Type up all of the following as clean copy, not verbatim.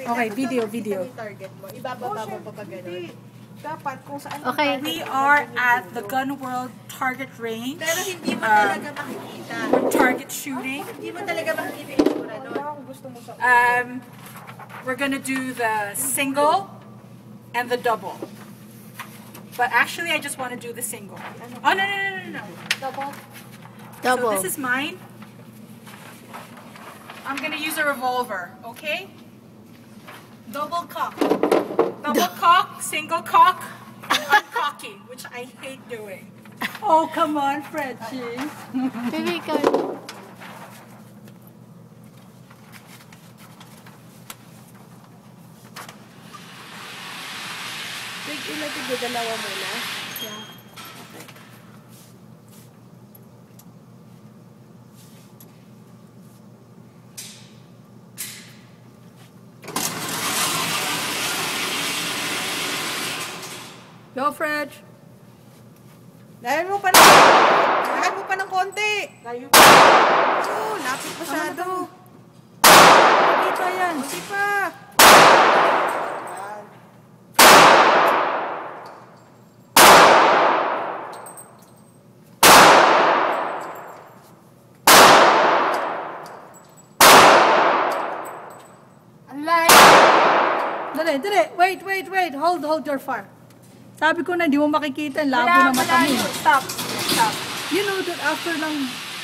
Okay, video. Target mo. Ibababa mo pa pag gano'n. Dapat kung saan. Okay, we are at the Gun World target range. Pero hindi mo talaga makikita. Target shooting. Hindi mo talaga makikita yung tsura doon. We're gonna do the single and the double. But actually, I just want to do the single. Oh, no. Double. So this is mine. I'm gonna use a revolver, okay? Double cock. Double cock, single cock, uncocking, which I hate doing. Oh, come on, Fredchie. Baby, go. Tig dalawa muna. Yeah. Okay. Go, Fred. Lahan mo pa ng konti. Layo pa. Oh, lapit masyado. Dito yan. Hindi pa. Dali. Wait. Hold your fire. Sabi ko na, di mo makikita ang labo ng mata mo. Stop. You know that after lang...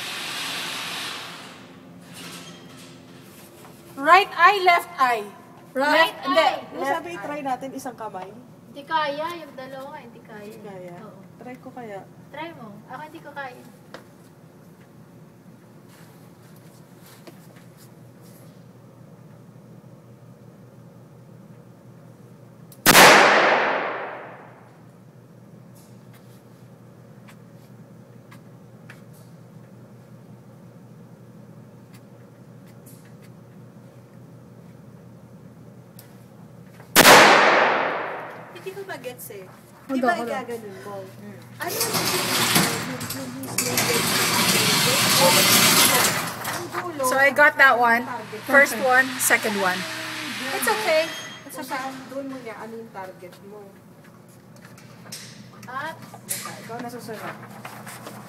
Right eye, left eye. Right eye. Yung sabi, try natin isang kamay. Hindi kaya, yung dalawa, hindi kaya. Kaya. Oo. Try ko kaya. Try mo. Ako hindi ko kaya. Hindi ko mag-gets eh. Hold Di ba on. igaganon mo? Ano yung So I got that one. First one, second one. It's okay. Sa saan doon mo niya, ano yung target mo? At, Ikaw na susunod.